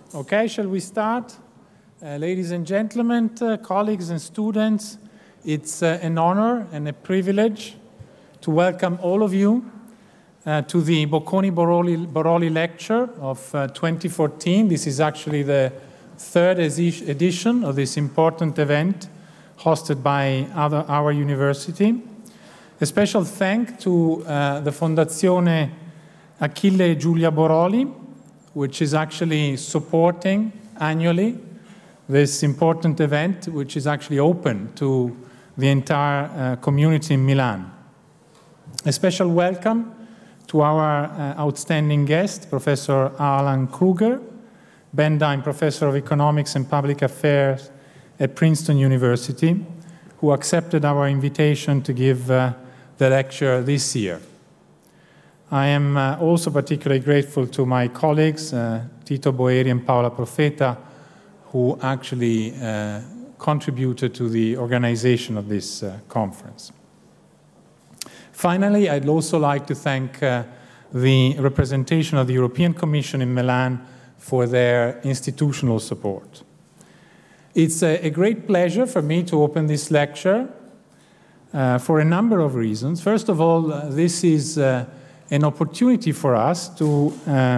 Okay, shall we start? Ladies and gentlemen, colleagues and students, it's an honor and a privilege to welcome all of you to the Bocconi-Boroli Lecture of 2014. This is actually the third edition of this important event hosted by our university. A special thanks to the Fondazione Achille Giulia Boroli, which is actually supporting annually this important event, which is actually open to the entire community in Milan. A special welcome to our outstanding guest, Professor Alan Krueger, Bendheim Professor of Economics and Public Affairs at Princeton University, who accepted our invitation to give the lecture this year. I am also particularly grateful to my colleagues, Tito Boeri and Paola Profeta, who actually contributed to the organization of this conference. Finally, I'd also like to thank the representation of the European Commission in Milan for their institutional support. It's a great pleasure for me to open this lecture for a number of reasons. First of all, this is an opportunity for us to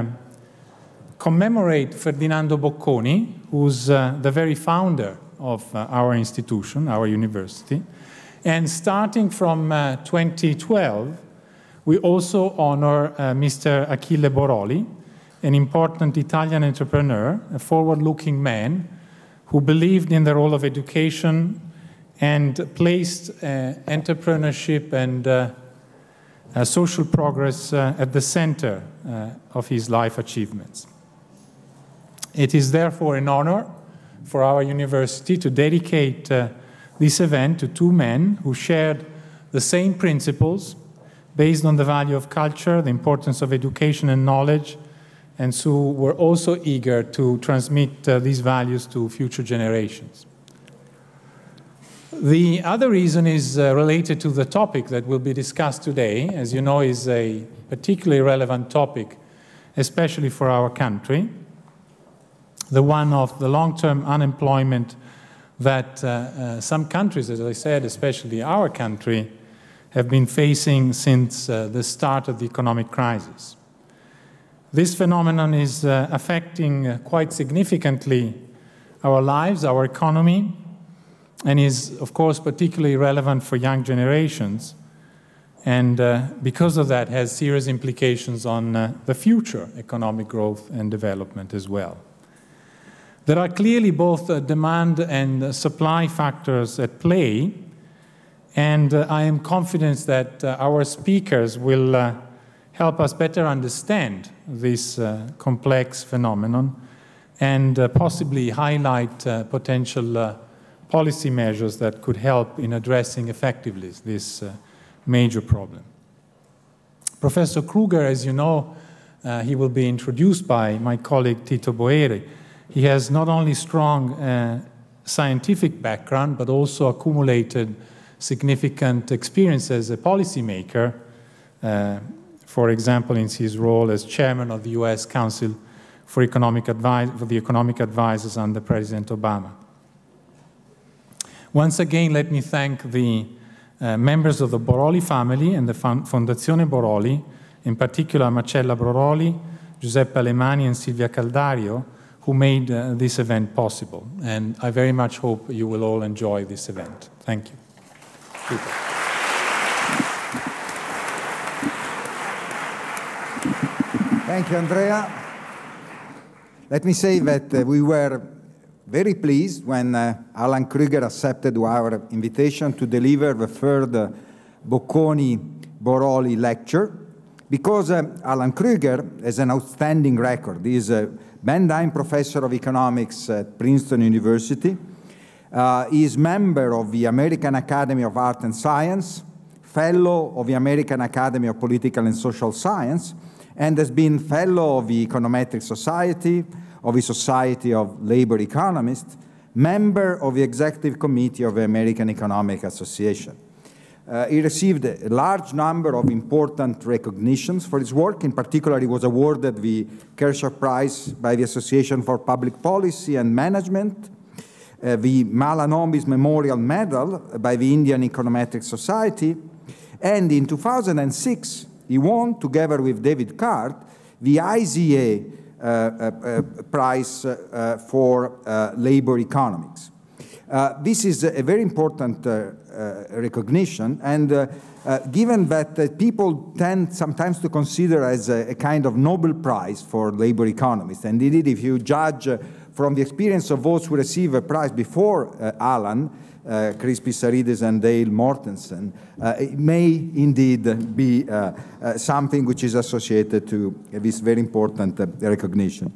commemorate Ferdinando Bocconi, who's the very founder of our institution, our university. And starting from 2012, we also honor Mr. Achille Boroli, an important Italian entrepreneur, a forward-looking man who believed in the role of education and placed entrepreneurship and social progress at the center of his life achievements. It is therefore an honor for our university to dedicate this event to two men who shared the same principles based on the value of culture, the importance of education and knowledge, and who were also eager to transmit these values to future generations. The other reason is related to the topic that will be discussed today. As you know, is a particularly relevant topic, especially for our country, the one of the long-term unemployment that some countries, as I said, especially our country, have been facing since the start of the economic crisis. This phenomenon is affecting quite significantly our lives, our economy, and is, of course, particularly relevant for young generations, and because of that has serious implications on the future economic growth and development as well. There are clearly both demand and supply factors at play, and I am confident that our speakers will help us better understand this complex phenomenon and possibly highlight potential policy measures that could help in addressing effectively this major problem. Professor Krueger, as you know, he will be introduced by my colleague Tito Boeri. He has not only strong scientific background, but also accumulated significant experience as a policymaker, for example, in his role as chairman of the U.S. Council for the Economic Advisors under President Obama. Once again, let me thank the members of the Boroli family and the Fondazione Boroli, in particular Marcella Boroli, Giuseppe Alemani, and Silvia Caldario, who made this event possible. And I very much hope you will all enjoy this event. Thank you. Thank you, Andrea. Let me say that we were very pleased when Alan Krueger accepted our invitation to deliver the third Bocconi-Boroli lecture, because Alan Krueger has an outstanding record. He is a Bendheim Professor of Economics at Princeton University. He is member of the American Academy of Art and Science, Fellow of the American Academy of Political and Social Science, and has been Fellow of the Econometric Society, of the Society of Labor Economists, member of the Executive Committee of the American Economic Association. He received a large number of important recognitions for his work. In particular, he was awarded the Kershaw Prize by the Association for Public Policy and Management, the Mahalanobis Memorial Medal by the Indian Econometric Society, and in 2006, he won, together with David Card, the IZA Prize for Labor Economics. This is a very important recognition, and given that people tend sometimes to consider as a kind of Nobel Prize for labor economists, and indeed if you judge from the experience of those who receive a prize before Alan, Chris Pissarides and Dale Mortensen, it may indeed be something which is associated to this very important recognition.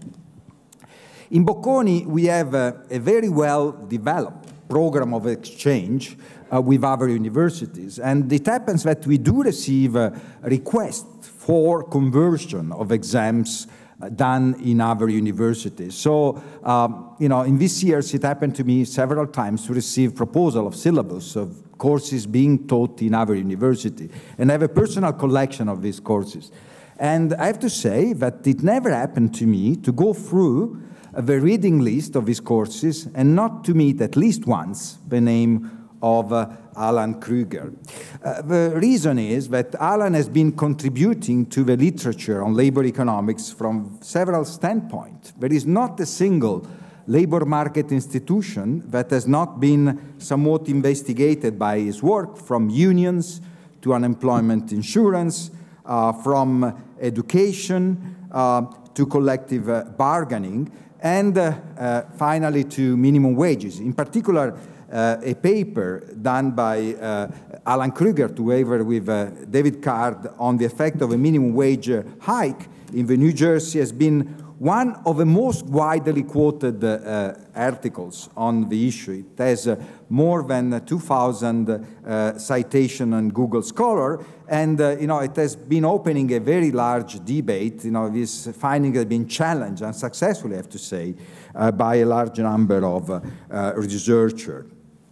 In Bocconi, we have a very well-developed program of exchange with other universities, and it happens that we do receive requests for conversion of exams done in other universities. So, you know, in these years, it happened to me several times to receive proposal of syllabus of courses being taught in other university, and I have a personal collection of these courses. And I have to say that it never happened to me to go through the reading list of these courses and not to meet at least once the name of Alan Krueger. The reason is that Alan has been contributing to the literature on labor economics from several standpoints. There is not a single labor market institution that has not been somewhat investigated by his work, from unions to unemployment insurance, from education to collective bargaining, and finally to minimum wages. In particular, a paper done by Alan Krueger together with David Card on the effect of a minimum wage hike in the New Jersey has been one of the most widely quoted articles on the issue. It has more than 2,000 citations on Google Scholar, and you know, it has been opening a very large debate. You know, this finding has been challenged unsuccessfully, I have to say, by a large number of researchers.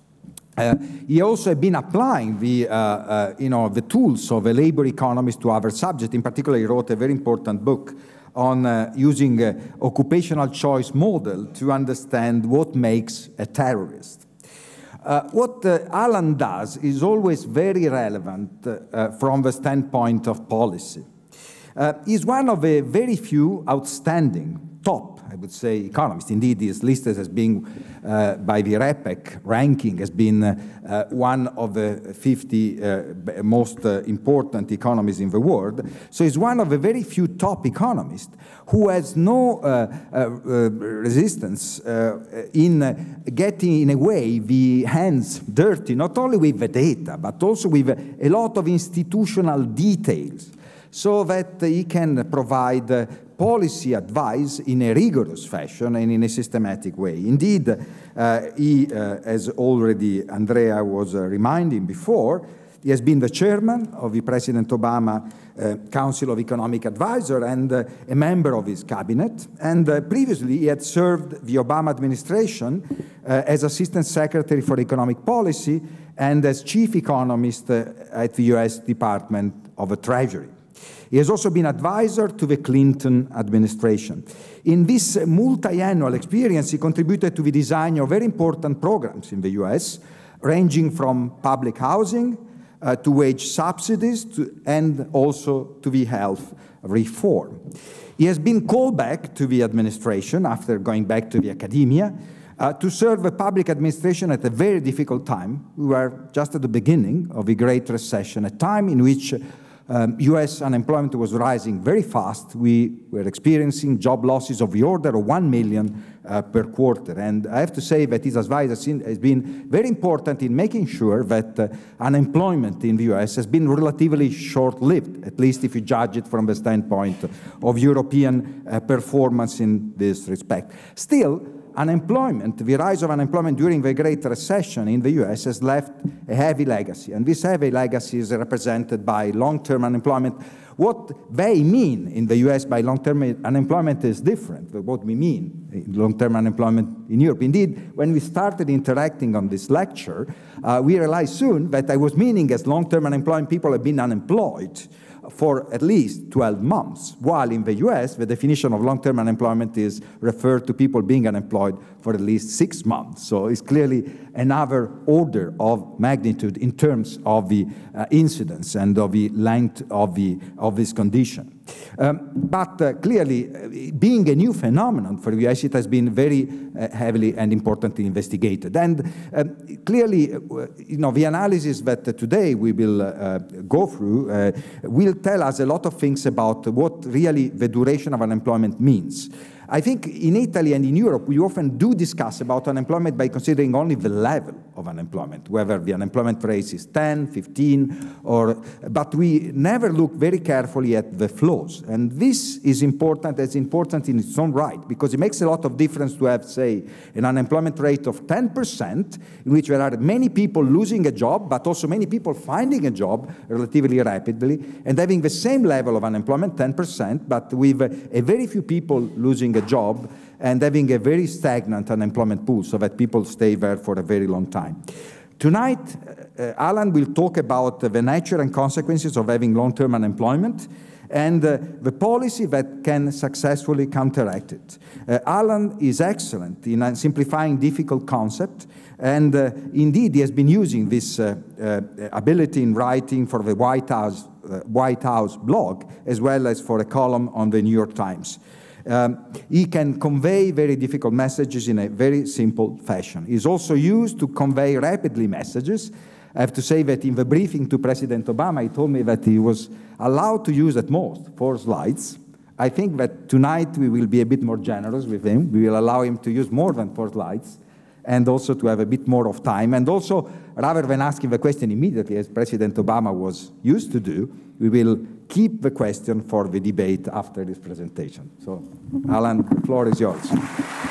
He also has been applying the, you know, the tools of a labor economist to other subjects. In particular, he wrote a very important book on using occupational choice model to understand what makes a terrorist. What Alan does is always very relevant from the standpoint of policy. He's one of a very few outstanding top, I would say, economists. Indeed, he is listed as being, by the REPEC ranking, has been one of the 50 most important economists in the world. So he's one of the very few top economists who has no resistance in getting, in a way, the hands dirty, not only with the data, but also with a lot of institutional details, so that he can provide policy advice in a rigorous fashion and in a systematic way. Indeed, he, as already Andrea was reminding before, he has been the chairman of the President Obama Council of Economic Advisors and a member of his cabinet. And previously, he had served the Obama administration as Assistant Secretary for Economic Policy and as chief economist at the US Department of the Treasury. He has also been advisor to the Clinton administration. In this multi-annual experience, he contributed to the design of very important programs in the US, ranging from public housing to wage subsidies and also to the health reform. He has been called back to the administration after going back to the academia to serve the public administration at a very difficult time. We were just at the beginning of the Great Recession, a time in which US unemployment was rising very fast. We were experiencing job losses of the order of 1 million per quarter. And I have to say that his advice has been very important in making sure that unemployment in the US has been relatively short-lived, at least if you judge it from the standpoint of European performance in this respect. Still, unemployment, the rise of unemployment during the Great Recession in the US has left a heavy legacy, and this heavy legacy is represented by long-term unemployment. What they mean in the US by long-term unemployment is different than what we mean long-term unemployment in Europe. Indeed, when we started interacting on this lecture, we realized soon that I was meaning as long-term unemployed people have been unemployed for at least 12 months, while in the US, the definition of long-term unemployment is referred to people being unemployed for at least 6 months. So it's clearly another order of magnitude in terms of the incidence and of the length of this condition. But clearly, being a new phenomenon for the US, it has been very heavily and importantly investigated. And clearly, the analysis that today we will go through will tell us a lot of things about what really the duration of unemployment means. I think in Italy and in Europe, we often do discuss about unemployment by considering only the level of unemployment, whether the unemployment rate is 10, 15, but we never look very carefully at the flows. And this is important, it's important in its own right, because it makes a lot of difference to have, say, an unemployment rate of 10%, in which there are many people losing a job, but also many people finding a job relatively rapidly, and having the same level of unemployment, 10%, but with a very few people losing a job and having a very stagnant unemployment pool so that people stay there for a very long time. Tonight, Alan will talk about the nature and consequences of having long-term unemployment and the policy that can successfully counteract it. Alan is excellent in simplifying difficult concepts, and indeed he has been using this ability in writing for the White House blog, as well as for a column on the New York Times. He can convey very difficult messages in a very simple fashion. He's also used to convey rapidly messages. I have to say that in the briefing to President Obama, he told me that he was allowed to use at most 4 slides. I think that tonight we will be a bit more generous with him. We will allow him to use more than 4 slides and also to have a bit more of time. And also, rather than asking the question immediately, as President Obama was used to do, we will keep the question for the debate after this presentation. So, Alan, the floor is yours.